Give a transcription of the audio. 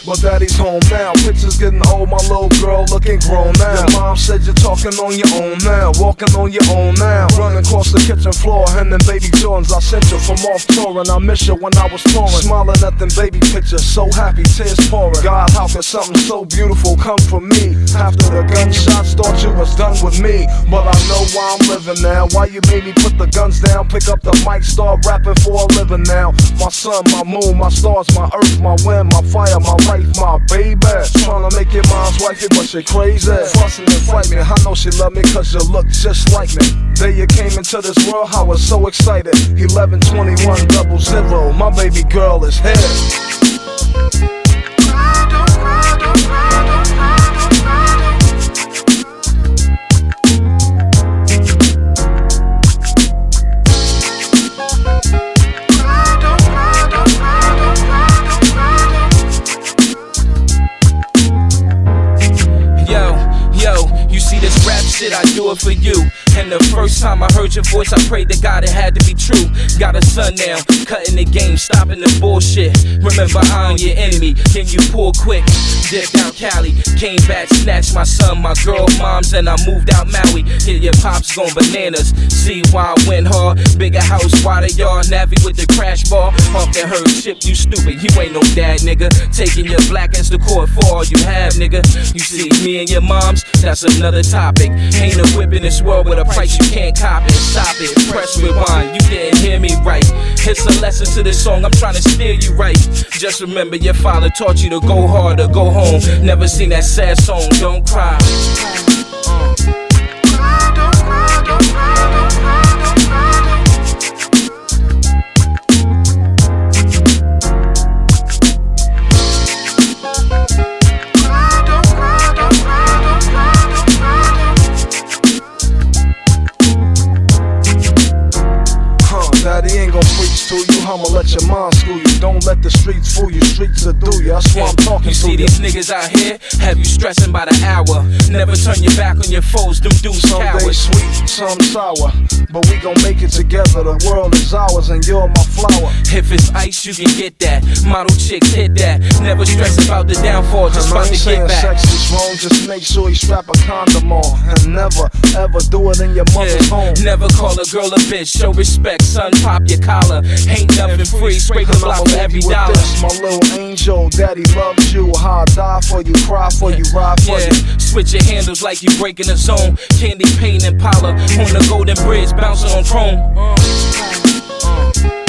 but daddy's home now. Pictures getting old, my little girl looking grown now. Your mom said you're talking on your own now, walking on your own now. Running across the kitchen floor, handing baby Jordans. I sent you from off touring, I miss you when I was touring. Smiling at them baby pictures, so happy, tears pouring. God, how could something so beautiful come from me? After the gunshots, thought you was done with me, but I know why I'm living now. Why you made me put the guns down, pick up the mic, start rapping for a living now. My sun, my moon, my stars, my earth, my wind, my fire, my life, my baby. Tryna make your mom's wifey, but she crazy. Fussing and fight me, I know she love me cause you look just like me. Day you came into this world, I was so excited. 11/21/00, my baby girl is here. Shit, I do it for you. And the first time I heard your voice, I prayed to God it had to be true. Got a son now, cutting the game, stopping the bullshit. Remember, I'm your enemy, then you pull quick. Dipped out Cali, came back, snatched my son, my girl, moms, and I moved out Maui. Hit your pops going bananas. See why I went hard. Bigger house, wider yard, Navy with the crash bar. Off the herd ship, you stupid, you ain't no dad, nigga. Taking your black ass to court for all you have, nigga. You see, me and your moms, that's another topic. Ain't a whip in this world with a price you can't cop it. Stop it, press rewind, you didn't hear me right. It's a lesson to this song, I'm trying to steer you right. Just remember your father taught you to go hard or go home. Never seen that sad song, don't cry. Daddy ain't gon' preach to you, I'ma let your mind school you. Don't let the streets fool you, streets will do you. That's why I'm talking to you. You see these niggas out here, have you stressing by the hour. Never turn your back on your foes, them dudes cowards. Some days sweet, some sour, but we gon' make it together. The world is ours and you're my flower. If it's ice, you can get that. Model chicks hit that. Never stress about the downfall, just about to get back. Sex is wrong, just make sure you strap a condom on. And never, ever do it in your mother's home. Never call a girl a bitch, show respect, son, pop your collar. Ain't nothing free, scrape the block for every dollar. My little angel, daddy loves you. How I die for you, cry for you, ride for you. Switch your handles like you breaking a zone. Candy paint and Impala on the Golden Bridge, bouncing on chrome.